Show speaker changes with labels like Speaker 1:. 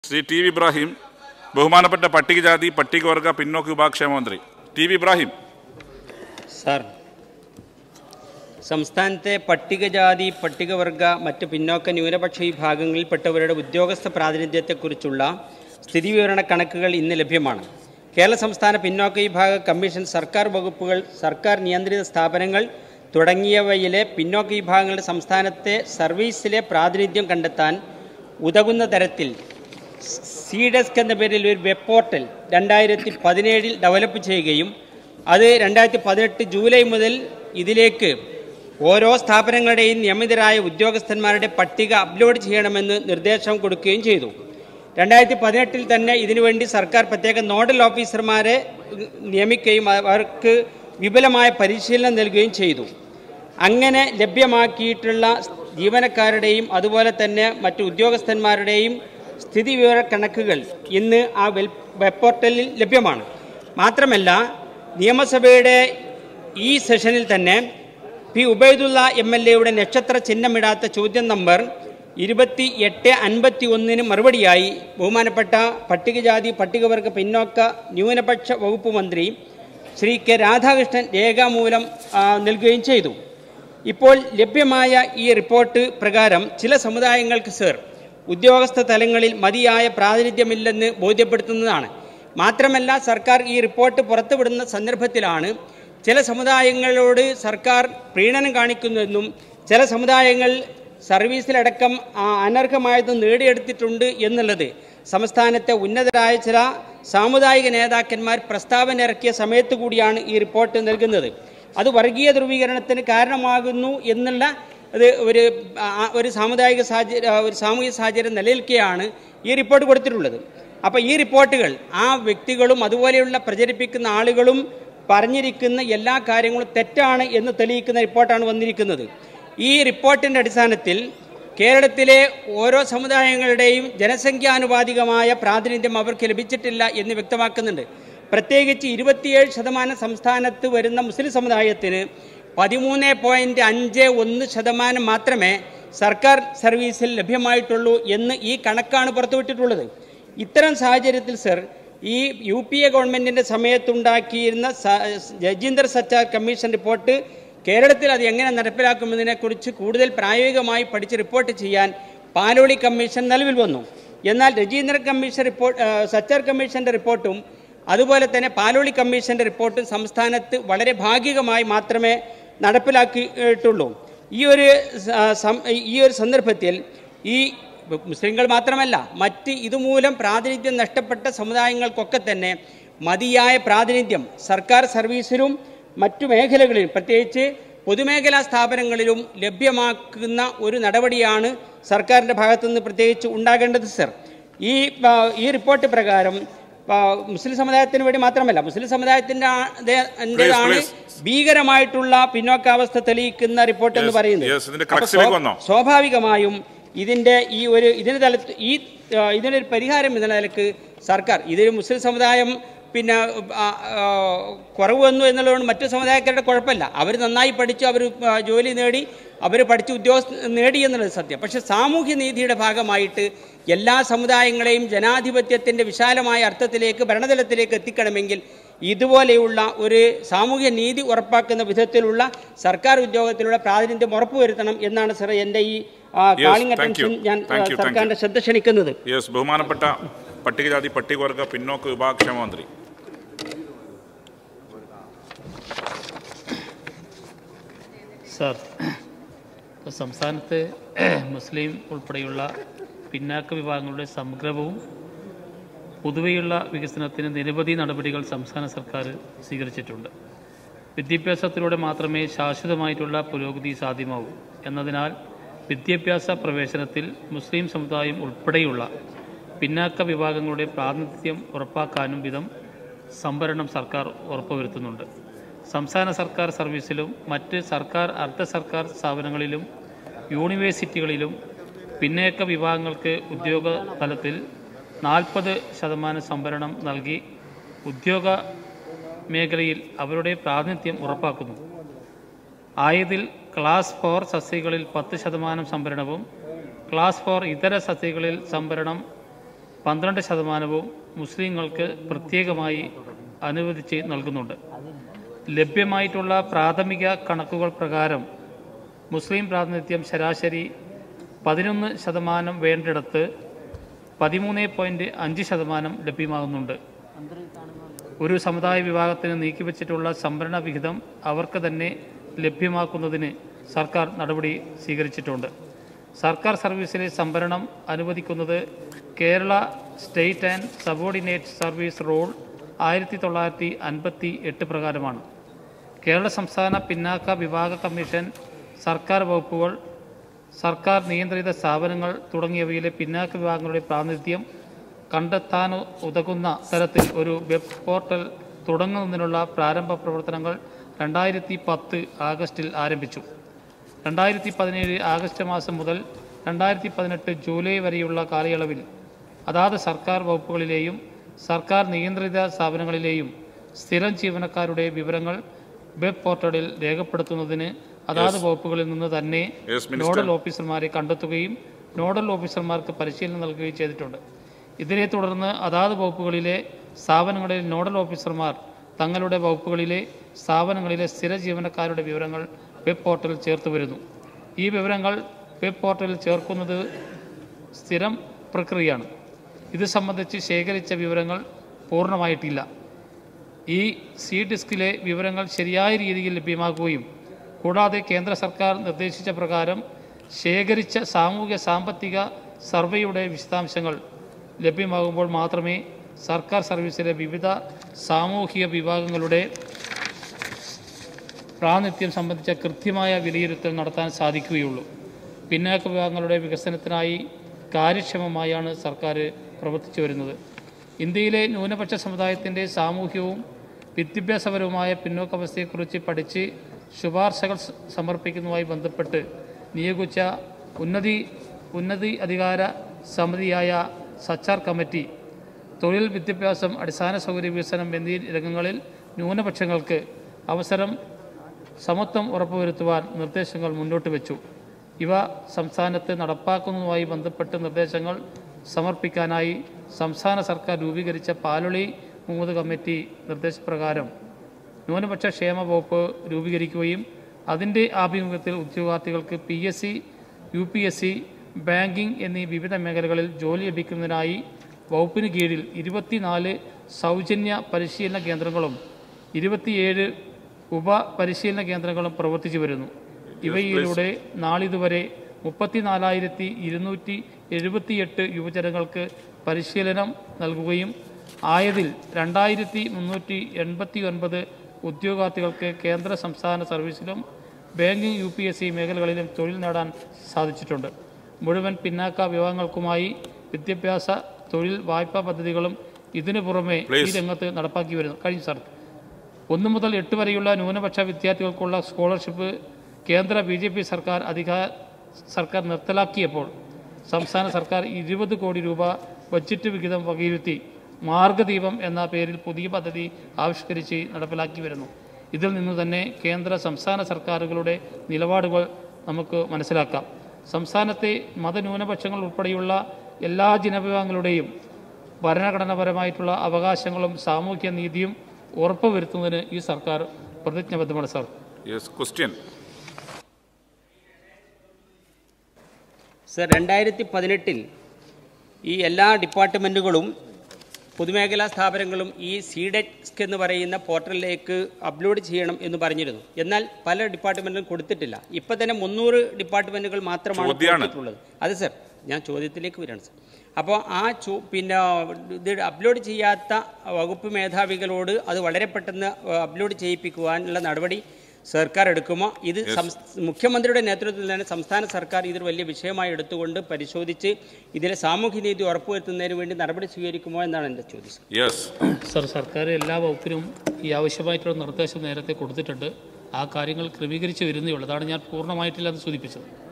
Speaker 1: Shri T V Ibrahim, ബഹുമാനപ്പെട്ട പട്ടികജാതി പട്ടികവർഗ പിന്നോക്ക വിഭാഗക്ഷേമ മന്ത്രി. T V Ibrahim.
Speaker 2: സാർ, സംസ്ഥാനത്തെ പട്ടികജാതി പട്ടികവർഗ മറ്റ് പിന്നോക്ക ന്യൂനപക്ഷ വിഭാഗങ്ങളിൽപ്പെട്ടവരുടെ ഉദ്യോഗസ്ഥ പ്രാതിനിധ്യത്തെക്കുറിച്ചുള്ള സ്ഥിതിവിവരണ കണക്കുകൾ ഇന്ന് ലഭ്യമാണ്. കേരള സംസ്ഥാന പിന്നോക്ക വിഭാഗ കമ്മീഷൻ സർക്കാർ വകുപ്പുകൾ, സർക്കാർ നിയന്ത്രിത സ്ഥാപനങ്ങൾ തുടങ്ങിയവയിലെ പിന്നോക്ക വിഭാഗങ്ങളുടെ സംസ്ഥാനത്തെ സർവീസിലെ പ്രാതിനിധ്യം കണ്ടെത്താൻ ഉതകുന്ന തരത്തിൽ സി-ഡെസ്ക് എന്ന പേരിൽ ഒരു വെബ് പോർട്ടൽ 2017 ഡെവലപ്പ് ചെയ്യുകയും അത് 2018 ജൂലൈ മുതൽ ഇതിലേക്ക് ഓരോ സ്ഥാപനങ്ങളുടെയും നിയമിതരായ ഉദ്യോഗസ്ഥന്മാരുടെ പട്ടിക അപ്ലോഡ് ചെയ്യണമെന്ന് നിർദ്ദേശം കൊടുക്കുകയും ചെയ്തു. 2018 തന്നെ ഇതിനുവേണ്ടി സർക്കാർ പ്രത്യേക നോഡൽ ഓഫീസർമാരെ നിയമിക്കുകയും അവർക്ക് വിപുലമായ പരിശീലനം നൽകുകയും ചെയ്തു. അങ്ങനെ ലഭ്യമാക്കിയിട്ടുള്ള ജീവനക്കാരുടെയും അതുപോലെ തന്നെ മറ്റു ഉദ്യോഗസ്ഥന്മാരുടെയും സ്ഥിതിവിവര കണക്കുകൾ ഇന്ന് ആ വെബ് പോർട്ടലിൽ ലഭ്യമാണ്. മാത്രമല്ല, നിയമസഭയുടെ ഈ സെഷനിൽ തന്നെ പി ഉബൈദുള്ള MLA നക്ഷത്ര ചിഹ്നമിടാത്ത ചോദ്യം നമ്പർ 2851 മറുപടിയായി ബഹുമാനപ്പെട്ട പട്ടികജാതി പട്ടികവർഗ പിന്നോക്ക ന്യൂനപക്ഷ വകുപ്പ് മന്ത്രി ശ്രീ കെ രാധാകൃഷ്ണൻ രേഖാമൂലം നൽകുകയും ചെയ്തു. ഇപ്പോൾ ലഭ്യമായ ഈ റിപ്പോർട്ട് പ്രകാരം ചില സമുദായങ്ങൾക്ക് സർ ഉദ്യോഗസ്ഥ തലങ്ങളിൽ മതിയായ പ്രാതിനിധ്യമില്ലെന്ന് ബോധ്യപ്പെടുത്തുന്നതാണ്. മാത്രമല്ല, സർക്കാർ ഈ റിപ്പോർട്ട് പുറത്തുവിടുന്ന സന്ദർഭത്തിലാണ് ചില സമുദായങ്ങളോട് സർക്കാർ പ്രീണനം കാണിക്കുന്നതെന്നും ചില സമുദായങ്ങൾ സർവീസിലടക്കം അനർഹമായത് നേടിയെടുത്തിട്ടുണ്ട് എന്നുള്ളത് സംസ്ഥാനത്തെ ഉന്നതരായ ചില സാമുദായിക നേതാക്കന്മാർ പ്രസ്താവന ഇറക്കിയ സമയത്ത് കൂടിയാണ് ഈ റിപ്പോർട്ട് നൽകുന്നത്. അത് വർഗീയ ധ്രുവീകരണത്തിന് കാരണമാകുന്നു എന്നുള്ള ഒരു സാമുദായിക സാമൂഹിക സാഹചര്യം നിലനിൽക്കെയാണ് ഈ റിപ്പോർട്ട് കൊടുത്തിട്ടുള്ളത്. അപ്പോൾ ഈ റിപ്പോർട്ടുകൾ ആ വ്യക്തികളും അതുപോലെയുള്ള പ്രചരിപ്പിക്കുന്ന ആളുകളും പറഞ്ഞിരിക്കുന്ന എല്ലാ കാര്യങ്ങളും തെറ്റാണ് എന്ന് തെളിയിക്കുന്ന റിപ്പോർട്ടാണ് വന്നിരിക്കുന്നത്. ഈ റിപ്പോർട്ടിൻ്റെ അടിസ്ഥാനത്തിൽ കേരളത്തിലെ ഓരോ സമുദായങ്ങളുടെയും ജനസംഖ്യാനുപാതികമായ പ്രാതിനിധ്യം അവർക്ക് ലഭിച്ചിട്ടില്ല എന്ന് വ്യക്തമാക്കുന്നുണ്ട്. പ്രത്യേകിച്ച് 27% സംസ്ഥാനത്ത് വരുന്ന മുസ്ലിം സമുദായത്തിന് 13.51% മാത്രമേ സർക്കാർ സർവീസിൽ ലഭ്യമായിട്ടുള്ളൂ എന്ന് ഈ കണക്കാണ് പുറത്തുവിട്ടിട്ടുള്ളത്. ഇത്തരം സാഹചര്യത്തിൽ സർ, ഈ UPA ഗവൺമെൻറ്റിൻ്റെ സമയത്തുണ്ടാക്കിയിരുന്ന രജീന്ദർ സച്ചാർ കമ്മീഷൻ റിപ്പോർട്ട് കേരളത്തിൽ അത് എങ്ങനെ നടപ്പിലാക്കുമെന്നതിനെക്കുറിച്ച് കൂടുതൽ പ്രായോഗികമായി പഠിച്ച് റിപ്പോർട്ട് ചെയ്യാൻ പാലോളി കമ്മീഷൻ നിലവിൽ വന്നു. എന്നാൽ രജീന്ദർ കമ്മീഷൻ സച്ചാർ കമ്മീഷൻ്റെ റിപ്പോർട്ടും അതുപോലെ തന്നെ പാലോളി കമ്മീഷൻ്റെ റിപ്പോർട്ടും സംസ്ഥാനത്ത് വളരെ ഭാഗികമായി മാത്രമേ നടപ്പിലാക്കിയിട്ടുള്ളൂ. ഈ ഒരു സന്ദർഭത്തിൽ ഈ മുസ്ലിങ്ങൾ മാത്രമല്ല, മറ്റ് ഇതുമൂലം പ്രാതിനിധ്യം നഷ്ടപ്പെട്ട സമുദായങ്ങൾക്കൊക്കെ തന്നെ മതിയായ പ്രാതിനിധ്യം സർക്കാർ സർവീസിലും മറ്റു മേഖലകളിലും പ്രത്യേകിച്ച് പൊതുമേഖലാ സ്ഥാപനങ്ങളിലും ലഭ്യമാക്കുന്ന ഒരു നടപടിയാണ് സർക്കാരിൻ്റെ ഭാഗത്തുനിന്ന് പ്രത്യേകിച്ച് ഉണ്ടാകേണ്ടത് സർ. ഈ റിപ്പോർട്ട് പ്രകാരം മുസ്ലിം സമുദായത്തിന് വേണ്ടി മാത്രമല്ല, മുസ്ലിം സമുദായത്തിൻ്റെതാണ് ഭീകരമായിട്ടുള്ള പിന്നോക്കാവസ്ഥ തെളിയിക്കുന്ന റിപ്പോർട്ട് എന്ന് പറയുന്നത്. സ്വാഭാവികമായും ഇതിനൊരു പരിഹാരം എന്ന നിലക്ക് സർക്കാർ ഇതൊരു മുസ്ലിം സമുദായം കുറവ് വന്നു എന്നുള്ളതുകൊണ്ട് മറ്റു സമുദായക്കാരുടെ കുഴപ്പമില്ല. അവർ നന്നായി പഠിച്ചു, അവർ ജോലി നേടി, അവർ പഠിച്ച് ഉദ്യോഗസ്ഥ നേടി എന്നുള്ളത് സത്യം. പക്ഷേ സാമൂഹ്യ നീതിയുടെ ഭാഗമായിട്ട് എല്ലാ സമുദായങ്ങളെയും ജനാധിപത്യത്തിൻ്റെ വിശാലമായ അർത്ഥത്തിലേക്ക് ഭരണതലത്തിലേക്ക് എത്തിക്കണമെങ്കിൽ ഇതുപോലെയുള്ള ഒരു സാമൂഹ്യ നീതി ഉറപ്പാക്കുന്ന വിധത്തിലുള്ള സർക്കാർ ഉദ്യോഗത്തിലുള്ള പ്രാതിനിധ്യം ഉറപ്പുവരുത്തണം എന്നാണ് സർ എൻ്റെ ഈ കാളിംഗ് അറ്റൻഷൻ ഞാൻ സർക്കാരിൻ്റെ ശ്രദ്ധ ക്ഷണിക്കുന്നത്.
Speaker 1: ബഹുമാനപ്പെട്ട പട്ടികജാതി പട്ടികവർഗ പിന്നോക്ക വിഭാഗക്ഷേമ മന്ത്രി.
Speaker 3: സാർ, സംസ്ഥാനത്ത് മുസ്ലിം ഉൾപ്പെടെയുള്ള പിന്നാക്ക വിഭാഗങ്ങളുടെ സമഗ്രവും പൊതുവെയുള്ള വികസനത്തിന് നിരവധി നടപടികൾ സംസ്ഥാന സർക്കാർ സ്വീകരിച്ചിട്ടുണ്ട്. വിദ്യാഭ്യാസത്തിലൂടെ മാത്രമേ ശാശ്വതമായിട്ടുള്ള പുരോഗതി സാധ്യമാവൂ എന്നതിനാൽ വിദ്യാഭ്യാസ പ്രവേശനത്തിൽ മുസ്ലിം സമുദായം ഉൾപ്പെടെയുള്ള പിന്നാക്ക വിഭാഗങ്ങളുടെ പ്രാതിനിധ്യം ഉറപ്പാക്കാനും വിധം സംവരണം സർക്കാർ ഉറപ്പുവരുത്തുന്നുണ്ട്. സംസ്ഥാന സർക്കാർ സർവീസിലും മറ്റ് സർക്കാർ അർദ്ധ സർക്കാർ സ്ഥാപനങ്ങളിലും യൂണിവേഴ്സിറ്റികളിലും പിന്നേക്ക വിഭാഗങ്ങൾക്ക് ഉദ്യോഗ തലത്തിൽ 40% സംവരണം നൽകി ഉദ്യോഗ മേഖലയിൽ അവരുടെ പ്രാതിനിധ്യം ഉറപ്പാക്കുന്നു. ആയതിൽ ക്ലാസ് 4 തസ്തികകളിൽ 10% സംവരണവും ക്ലാസ് 4 ഇതര തസ്തികകളിൽ സംവരണം 12% മുസ്ലിങ്ങൾക്ക് പ്രത്യേകമായി അനുവദിച്ച് നൽകുന്നുണ്ട്. ലഭ്യമായിട്ടുള്ള പ്രാഥമിക കണക്കുകൾ പ്രകാരം മുസ്ലിം പ്രാതിനിധ്യം ശരാശരി 11% വേണ്ടിടത്ത് 13.5% ലഭ്യമാകുന്നുണ്ട്. ഒരു സമുദായ വിഭാഗത്തിന് നീക്കിവച്ചിട്ടുള്ള സംവരണ വിഹിതം അവർക്ക് തന്നെ ലഭ്യമാക്കുന്നതിന് സർക്കാർ നടപടി സ്വീകരിച്ചിട്ടുണ്ട്. സർക്കാർ സർവീസിലെ സംവരണം അനുവദിക്കുന്നത് Kerala state and subordinate service rule 1958 പ്രകാരമാണ്. കേരള സംസ്ഥാന പിന്നാക്ക വിഭാഗ കമ്മീഷൻ സർക്കാർ വകുപ്പുകൾ, സർക്കാർ നിയന്ത്രിത സ്ഥാപനങ്ങൾ തുടങ്ങിയവയിലെ പിന്നാക്ക വിഭാഗങ്ങളുടെ പ്രാതിനിധ്യം കണ്ടെത്താൻ ഉതകുന്ന തരത്തിൽ ഒരു വെബ് പോർട്ടൽ തുടങ്ങുന്നതിനുള്ള പ്രാരംഭ പ്രവർത്തനങ്ങൾ 2010 ആഗസ്റ്റിൽ ആരംഭിച്ചു. 2017 ആഗസ്റ്റ് മാസം മുതൽ 2018 ജൂലൈ വരെയുള്ള കാലയളവിൽ അതാത് സർക്കാർ വകുപ്പുകളിലെയും സർക്കാർ നിയന്ത്രിത സ്ഥാപനങ്ങളിലെയും സ്ഥിരം ജീവനക്കാരുടെ വിവരങ്ങൾ വെബ് പോർട്ടലിൽ രേഖപ്പെടുത്തുന്നതിന് അതാത് വകുപ്പുകളിൽ നിന്ന് തന്നെ നോഡൽ ഓഫീസർമാരെ കണ്ടെത്തുകയും നോഡൽ ഓഫീസർമാർക്ക് പരിശീലനം നൽകുകയും ചെയ്തിട്ടുണ്ട്. ഇതിനെ തുടർന്ന് അതാത് വകുപ്പുകളിലെ സ്ഥാപനങ്ങളിൽ നോഡൽ ഓഫീസർമാർ തങ്ങളുടെ വകുപ്പുകളിലെ സ്ഥാപനങ്ങളിലെ സ്ഥിര ജീവനക്കാരുടെ വിവരങ്ങൾ വെബ് പോർട്ടലിൽ ചേർത്ത് വരുന്നു. ഈ വിവരങ്ങൾ വെബ് പോർട്ടലിൽ ചേർക്കുന്നത് സ്ഥിരം പ്രക്രിയയാണ്. ഇത് സംബന്ധിച്ച് ശേഖരിച്ച വിവരങ്ങൾ പൂർണ്ണമായിട്ടില്ല. ഈ സി ഡിസ്കിലെ വിവരങ്ങൾ ശരിയായ രീതിയിൽ ലഭ്യമാക്കുകയും കൂടാതെ കേന്ദ്ര സർക്കാർ നിർദ്ദേശിച്ച പ്രകാരം ശേഖരിച്ച സാമൂഹ്യ സാമ്പത്തിക സർവേയുടെ വിശദാംശങ്ങൾ ലഭ്യമാകുമ്പോൾ മാത്രമേ സർക്കാർ സർവീസിലെ വിവിധ സാമൂഹിക വിഭാഗങ്ങളുടെ പ്രാതിനിധ്യം സംബന്ധിച്ച കൃത്യമായ വിലയിരുത്തൽ നടത്താൻ സാധിക്കുകയുള്ളൂ. പിന്നാക്ക വിഭാഗങ്ങളുടെ വികസനത്തിനായി കാര്യക്ഷമമായാണ് സർക്കാർ പ്രവർത്തിച്ചു വരുന്നത്. ഇന്ത്യയിലെ ന്യൂനപക്ഷ സമുദായത്തിൻ്റെ സാമൂഹ്യവും വിദ്യാഭ്യാസപരവുമായ പിന്നോക്കാവസ്ഥയെക്കുറിച്ച് പഠിച്ച് ശുപാർശകൾ സമർപ്പിക്കുന്നതുമായി ബന്ധപ്പെട്ട് നിയോഗിച്ച ഉന്നതി അധികാര സമിതിയായ സച്ചാർ കമ്മിറ്റി തൊഴിൽ, വിദ്യാഭ്യാസം, അടിസ്ഥാന സൗകര്യ വികസനം എന്നീ രംഗങ്ങളിൽ ന്യൂനപക്ഷങ്ങൾക്ക് അവസരം സമത്വം ഉറപ്പുവരുത്തുവാൻ നിർദ്ദേശങ്ങൾ മുന്നോട്ട് വെച്ചു. ഇവ സംസ്ഥാനത്ത് നടപ്പാക്കുന്നതുമായി ബന്ധപ്പെട്ട് നിർദ്ദേശങ്ങൾ സമർപ്പിക്കാനായി സംസ്ഥാന സർക്കാർ രൂപീകരിച്ച പാലൊളി മുഹമ്മദ് കമ്മിറ്റി നിർദ്ദേശപ്രകാരം ന്യൂനപക്ഷ ക്ഷേമ വകുപ്പ് രൂപീകരിക്കുകയും അതിൻ്റെ ആഭിമുഖ്യത്തിൽ ഉദ്യോഗാർത്ഥികൾക്ക് PSC, UPSC, ബാങ്കിംഗ് എന്നീ വിവിധ മേഖലകളിൽ ജോലി ലഭിക്കുന്നതിനായി വകുപ്പിന് കീഴിൽ 24 സൗജന്യ പരിശീലന കേന്ദ്രങ്ങളും 27 ഉപപരിശീലന കേന്ദ്രങ്ങളും പ്രവർത്തിച്ചു വരുന്നു. ഇവയിലൂടെ നാളിതുവരെ 34,278 യുവജനങ്ങൾക്ക് പരിശീലനം നൽകുകയും ആയതിൽ 2,389 ഉദ്യോഗാർത്ഥികൾക്ക് കേന്ദ്ര സംസ്ഥാന സർവീസിലും ബാങ്കിംഗ്, UPSC മേഖലകളിലും തൊഴിൽ നേടാൻ സാധിച്ചിട്ടുണ്ട്. മുഴുവൻ പിന്നാക്ക വിഭാഗങ്ങൾക്കുമായി വിദ്യാഭ്യാസ, തൊഴിൽ, വായ്പാ പദ്ധതികളും ഇതിനു പുറമെ ഈ രംഗത്ത് നടപ്പാക്കി വരുന്നു. കഴിഞ്ഞു സാർ. 1 മുതൽ 8 വരെയുള്ള ന്യൂനപക്ഷ വിദ്യാർത്ഥികൾക്കുള്ള സ്കോളർഷിപ്പ് കേന്ദ്ര BJP സർക്കാർ നിർത്തലാക്കിയപ്പോൾ സംസ്ഥാന സർക്കാർ 20 കോടി രൂപ ബഡ്ജറ്റ് വിഹിതം വകയിരുത്തി മാർഗദീപം എന്ന പേരിൽ പുതിയ പദ്ധതി ആവിഷ്കരിച്ച് നടപ്പിലാക്കി വരുന്നു. ഇതിൽ നിന്ന് തന്നെ കേന്ദ്ര സംസ്ഥാന സർക്കാരുകളുടെ നിലപാടുകൾ നമുക്ക് മനസ്സിലാക്കാം. സംസ്ഥാനത്തെ മതന്യൂനപക്ഷങ്ങൾ ഉൾപ്പെടെയുള്ള എല്ലാ ജനവിഭാഗങ്ങളുടെയും ഭരണഘടനാപരമായിട്ടുള്ള അവകാശങ്ങളും സാമൂഹ്യ നീതിയും ഉറപ്പുവരുത്തുന്നതിന് ഈ സർക്കാർ പ്രതിജ്ഞാബദ്ധമാണ്. സാർ,
Speaker 2: സർ, 2018 ഈ എല്ലാ ഡിപ്പാർട്ട്മെൻറ്റുകളും പൊതുമേഖലാ സ്ഥാപനങ്ങളും ഈ CDESK എന്ന് പറയുന്ന പോർട്ടലിലേക്ക് അപ്ലോഡ് ചെയ്യണം എന്ന് പറഞ്ഞിരുന്നു. എന്നാൽ പല ഡിപ്പാർട്ട്മെൻറ്റിലും കൊടുത്തിട്ടില്ല. ഇപ്പം തന്നെ 300 ഡിപ്പാർട്ട്മെൻറ്റുകൾ മാത്രമാണ് കൊടുത്തിട്ടുള്ളത്. അതെ സർ, ഞാൻ ചോദ്യത്തിലേക്ക് വരികയാണ് സർ. അപ്പോൾ പിന്നെ ഇത് അപ്ലോഡ് ചെയ്യാത്ത വകുപ്പ് മേധാവികളോട് അത് വളരെ പെട്ടെന്ന് അപ്ലോഡ് ചെയ്യിപ്പിക്കുവാനുള്ള നടപടി സർക്കാർ എടുക്കുമോ? ഇത് മുഖ്യമന്ത്രിയുടെ നേതൃത്വത്തിൽ തന്നെ സംസ്ഥാന സർക്കാർ ഇതൊരു വലിയ വിഷയമായി എടുത്തുകൊണ്ട് പരിശോധിച്ച് ഇതിലെ സാമൂഹ്യനീതി ഉറപ്പുവരുത്തുന്നതിന് വേണ്ടി നടപടി സ്വീകരിക്കുമോ എന്നാണ് എൻ്റെ ചോദ്യം.
Speaker 3: സർ, സർക്കാർ എല്ലാ വകുപ്പിനും ഈ ആവശ്യമായിട്ടുള്ള നിർദ്ദേശം നേരത്തെ കൊടുത്തിട്ടുണ്ട്. ആ കാര്യങ്ങൾ ക്രമീകരിച്ച് വരുന്നേ ഉള്ളൂ. അതാണ് ഞാൻ പൂർണ്ണമായിട്ടില്ല അത് സൂചിപ്പിച്ചത്.